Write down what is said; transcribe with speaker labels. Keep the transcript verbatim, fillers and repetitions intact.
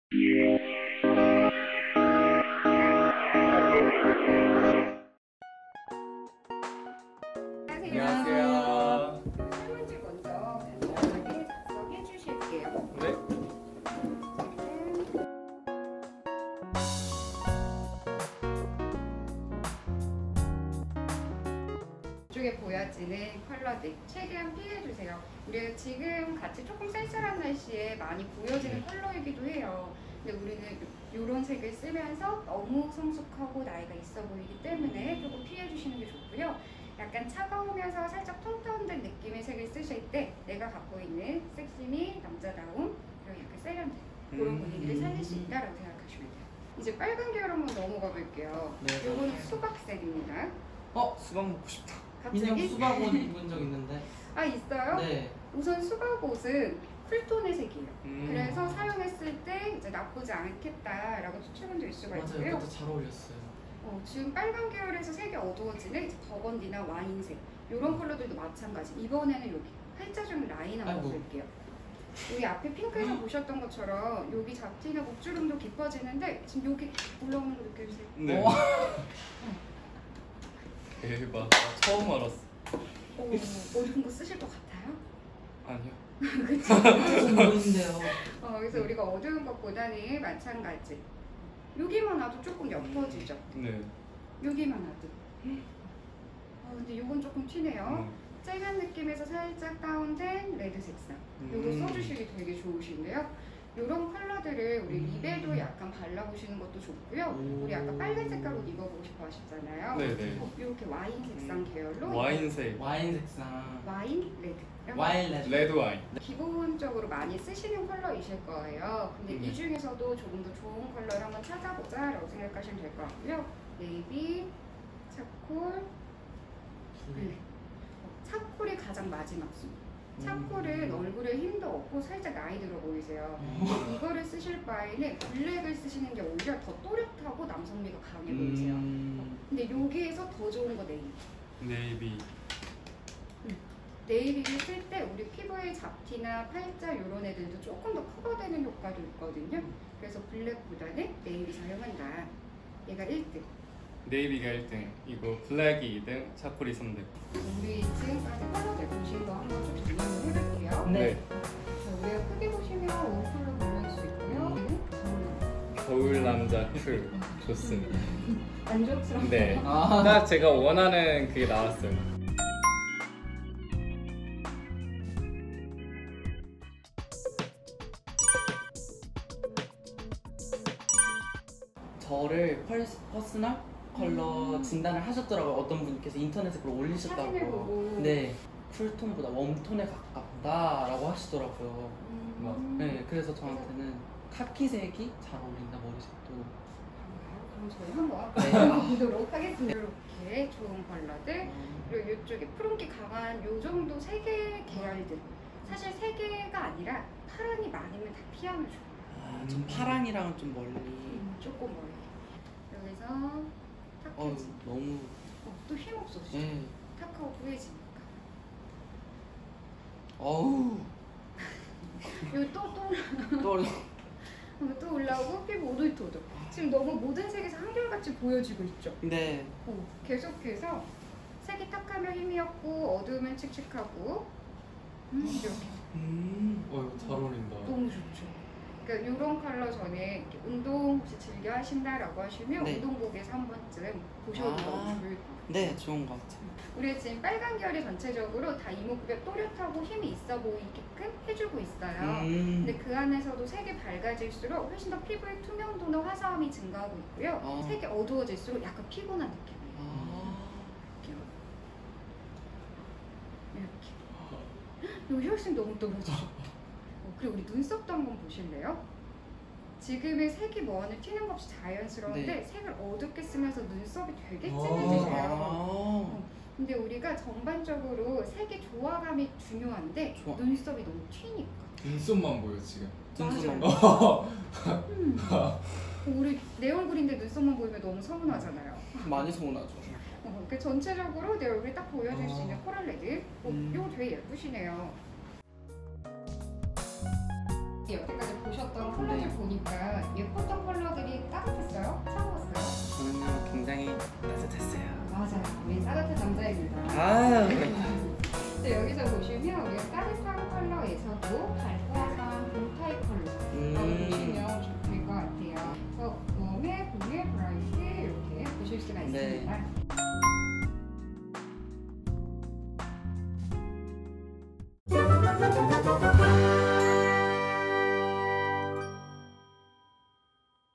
Speaker 1: 안녕하세요.
Speaker 2: 설문지 먼저 간단하게 작성해 주실게요.
Speaker 1: 네.
Speaker 2: 이쪽에 보여지는 컬러들 최대한 피해주세요. 우리가 지금 같이 조금 쌀쌀한 날씨에 많이 보여지는 컬러이기도 해요. 근데 우리는 이런 색을 쓰면서 너무 성숙하고 나이가 있어 보이기 때문에 조금 피해주시는 게 좋고요. 약간 차가우면서 살짝 톤 다운된 느낌의 색을 쓰실 때 내가 갖고 있는 섹시미, 남자다움, 그리고 약간 세련된 그런 분위기를 살릴 수 있다고 생각하시면 돼요. 이제 빨간 계열 한번 넘어가 볼게요.
Speaker 1: 네.
Speaker 2: 요거는 수박색입니다.
Speaker 1: 어, 수박 먹고 싶다.
Speaker 3: 인형
Speaker 2: 갑자기?
Speaker 3: 수박 옷 입은 적 있는데.
Speaker 2: 아, 있어요?
Speaker 3: 네.
Speaker 2: 우선 수박 옷은 쿨톤의 색이에요.
Speaker 1: 음.
Speaker 2: 그래서 사용했을 때 이제 나쁘지 않겠다라고 추천을 드릴 수가
Speaker 3: 맞아요.
Speaker 2: 있고요.
Speaker 3: 그때 잘 어울렸어요.
Speaker 2: 어, 지금 빨간 계열에서 색이 어두워지는 이제 버건디나 와인색 이런 컬러들도 마찬가지. 이번에는 여기 팔자주름 라인 한번
Speaker 3: 아이고.
Speaker 2: 볼게요. 여기 앞에 핑크에서 보셨던 것처럼 여기 잡티나 목주름도 깊어지는데 지금 여기 올라오는 거 느껴주세요.
Speaker 1: 네.
Speaker 3: 어.
Speaker 1: 대박. 나 처음 알았어.
Speaker 2: 오, 어두운 거 쓰실 것 같아요?
Speaker 1: 아니요.
Speaker 2: 그쵸?
Speaker 3: 무슨 보이는데요?
Speaker 2: 어, 그래서 우리가 어두운 것보다는 마찬가지. 여기만 와도 조금 옅어지죠?
Speaker 1: 네.
Speaker 2: 여기만 와도. 어, 근데 이건 조금 튀네요.
Speaker 1: 음.
Speaker 2: 쨍한 느낌에서 살짝 다운된 레드 색상.
Speaker 1: 음.
Speaker 2: 이거 써주시기 되게 좋으신데요. 이런 컬러들을 우리
Speaker 3: 음.
Speaker 2: 립에도 약간 발라보시는 것도 좋고요.
Speaker 3: 오.
Speaker 2: 우리 아까 빨간 색깔로 입어보고 싶어 하셨잖아요.
Speaker 1: 네네.
Speaker 2: 어, 이렇게 와인 색상 계열로
Speaker 1: 와인색.
Speaker 3: 와인 색상.
Speaker 2: 와인 레드.
Speaker 3: 와인 레드.
Speaker 1: 레드 와인.
Speaker 2: 기본적으로 많이 쓰시는 컬러이실 거예요. 근데
Speaker 1: 음.
Speaker 2: 이 중에서도 조금 더 좋은 컬러를 한번 찾아보자 라고 생각하시면 될 것 같고요. 네이비, 차콜, 블랙. 어, 차콜이 가장 마지막 순. 차콜은 얼굴에 힘도 없고 살짝 나이 들어 보이세요. 근데 이거를 쓰실 바에는 블랙을 쓰시는 게 오히려 더 또렷하고 남성미가 강해 보이세요.
Speaker 3: 음.
Speaker 2: 근데 여기에서 더 좋은 거 네이비.
Speaker 1: 네이비.
Speaker 2: 네이비를 쓸 때 우리 피부의 잡티나 팔자 이런 애들도 조금 더 커버되는 효과도 있거든요. 그래서 블랙보다는 네이비 사용한다. 얘가 일 등.
Speaker 1: 네이비가 일 등. 이거 블랙이 이 등. 차콜이 삼 등.
Speaker 2: 우리 지금까지 컬러들 보신 거 한번 좀 정리를 해볼게요.
Speaker 3: 네.
Speaker 2: 자, 우리가 크게 보시면 오 컬러 보일 수 있고요.
Speaker 1: 겨울 남자 쿨. 좋습니다.
Speaker 2: 안 좋죠?
Speaker 1: 네.
Speaker 3: 아.
Speaker 1: 딱 제가 원하는 그게 나왔어요.
Speaker 3: 저를 펄스, 퍼스널 컬러
Speaker 2: 음.
Speaker 3: 진단을 하셨더라고요. 어떤 분께서 인터넷에 그걸 올리셨다고.
Speaker 2: 사진을 보고.
Speaker 3: 네. 쿨톤보다 웜톤에 가깝다라고 하시더라고요.
Speaker 2: 음.
Speaker 3: 네. 그래서 저한테는 카키색이 잘 어울린다, 머리색도.
Speaker 2: 그럼 저희 한번
Speaker 3: 네.
Speaker 2: 보도록 하겠습니다. 이렇게 좋은 컬러들. 그리고 이쪽에 푸른기 강한 요 정도 세 개의 계열들. 사실 세 개가 아니라 파란이 많으면 다 피하면 좋아요.
Speaker 3: 아, 좀 파랑이랑은 좀 멀리.
Speaker 2: 음, 조금 멀리. 여기서 탁
Speaker 3: 어,
Speaker 2: 해지.
Speaker 3: 너무.
Speaker 2: 어, 또 힘없어지죠.
Speaker 3: 네.
Speaker 2: 탁하고 부해지니까.
Speaker 3: 어우.
Speaker 2: 여기 또, 또,
Speaker 3: 또
Speaker 2: 어, 또 올라오고 피부 오돌토돌. 지금 너무 모든 색에서 한결같이 보여지고 있죠.
Speaker 3: 네.
Speaker 2: 어, 계속해서 색이 탁하면 힘이 없고 어두우면 칙칙하고 음, 이렇게
Speaker 3: 음.
Speaker 1: 어, 이거 잘 어울린다.
Speaker 2: 너무 좋죠. 그러니까 이런 컬러 전에 이렇게 운동 혹시 즐겨 하신다라고 하시면
Speaker 3: 네.
Speaker 2: 운동복에서 한 번쯤 보셔도
Speaker 3: 아.
Speaker 2: 너무 좋을 것 같아요.
Speaker 3: 네, 좋은 것 같아요.
Speaker 2: 우리 지금 빨간 계열이 전체적으로 다 이목구비가 또렷하고 힘이 있어 보이게끔 해주고 있어요.
Speaker 3: 음.
Speaker 2: 근데 그 안에서도 색이 밝아질수록 훨씬 더 피부의 투명도나 화사함이 증가하고 있고요.
Speaker 3: 어.
Speaker 2: 색이 어두워질수록 약간 피곤한 느낌이에요.
Speaker 3: 아.
Speaker 2: 이렇게. 여기 혈색 너무 떨어지죠? 어, 그리고 우리 눈썹도 한번 보실래요? 지금의 색이 뭐하는 튀는 거 없이 자연스러운데
Speaker 3: 네.
Speaker 2: 색을 어둡게 쓰면서 눈썹이 되게
Speaker 1: 아.
Speaker 2: 진해지세요.
Speaker 3: 아.
Speaker 2: 근데 우리가 전반적으로 색의 조화감이 중요한데
Speaker 3: 좋아.
Speaker 2: 눈썹이 너무 튀니까.
Speaker 1: 눈썹만 보여 지금.
Speaker 3: 눈썹만
Speaker 2: 맞아. 음. 우리 내 얼굴인데 눈썹만 보이면 너무 서운하잖아요.
Speaker 3: 많이 서운하죠.
Speaker 2: 어, 그 전체적으로 내 얼굴이 딱 보여줄 수
Speaker 3: 아.
Speaker 2: 있는 코랄 레드. 어,
Speaker 3: 음.
Speaker 2: 이거 되게 예쁘시네요. 여태까지 보셨던 컬러들
Speaker 3: 네.
Speaker 2: 보니까 알겠습니다.